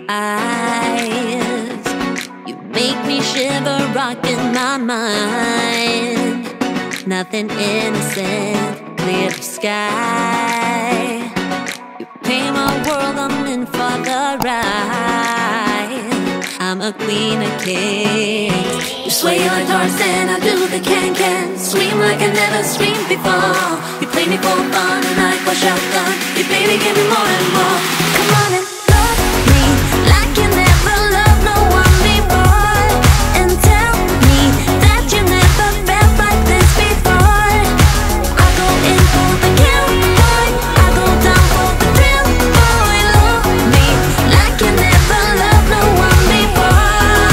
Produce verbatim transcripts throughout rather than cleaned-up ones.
eyes, you make me shiver, rocking my mind. Nothing innocent, clear sky. You paint my world, I'm in for the ride. I'm a queen of kings. You sway like Tarzan, I do the can-can. Scream like I never screamed before. You play me for fun and I call shotgun. You baby give me more and more. Come on and love me like you never loved no one before. And tell me that you never felt like this before. I go in for the kill, boy. I go down for the thrill, boy. Love me like you never loved no one before.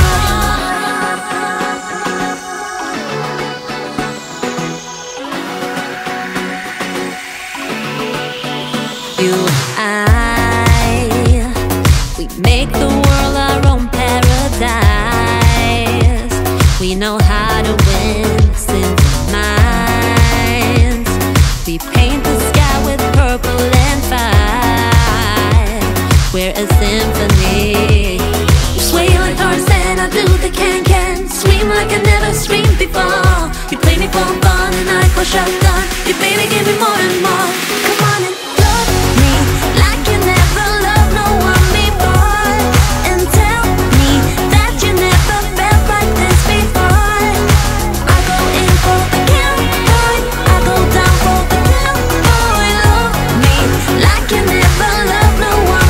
You and I, we make the world our own paradise. We know how to win simple minds. We paint the sky with purple and fire. We're a symphony. You sway like Tarzan, I do the can-can. Scream like I never screamed before. You play me for fun and I call shotgun. You baby give me more and more. Come on and love me like you never loved no one before. And tell me that you never felt like this before. I go in for the kill, boy. I go down for the thrill, boy. Love me like you never loved no one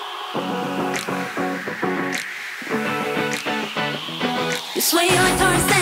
before. You sway like Tarzan.